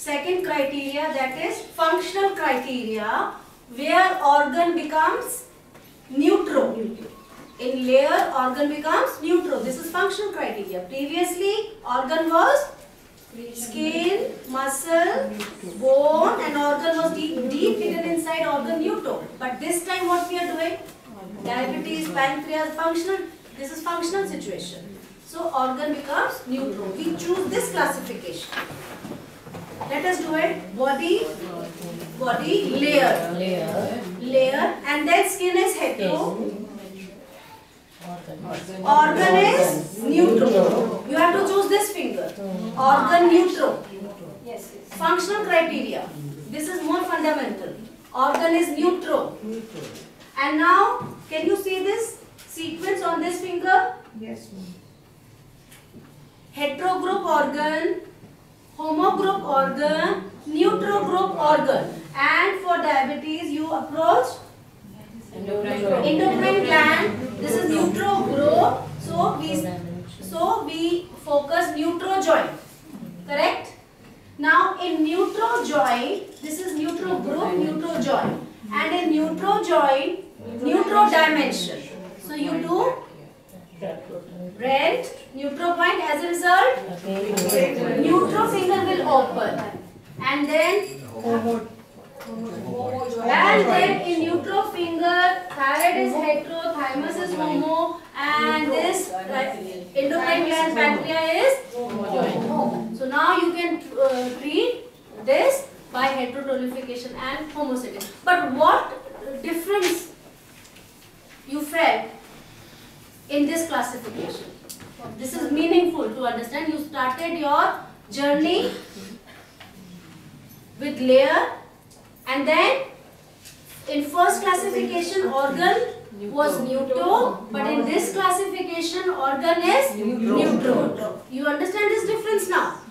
second criteria, that is functional criteria, where organ becomes neutral. In layer, organ becomes neutral. This is functional criteria. Previously, organ was skin, muscle, bone, and organ was deep hidden inside organ neutral. But this time what we are doing? Diabetes, pancreas, functional. This is functional situation. So organ becomes neutral. We choose this classification. Let us do it. Body, layer, and then skin is hetero. Organ is neutral. You have to choose this finger. Organ neutral. Yes. Functional criteria. This is more fundamental. Organ is neutral. And now, can you see this sequence on this finger? Yes, ma'am. Hetero group organ, homo group organ, neutral group organ. And for diabetes, you approach endocrine gland. This is neutral group. So we focus neutral joint. Correct? Now in neutral joint, this is neutral group, neutral joint. And in neutral joint, neutral dimension. So you do rent, neutral point. As a result, neutral finger will open. And then in neutral finger, thyroid is hetero, thymus is homo, and this endocrine gland pancreas is homo. So now you can treat this by heterotonification and homocysteine. But what difference you felt in this classification? This is meaningful to understand. You started your journey with layer, and then in first classification organ was neutral, but in this classification organ is neutral. You understand this difference now?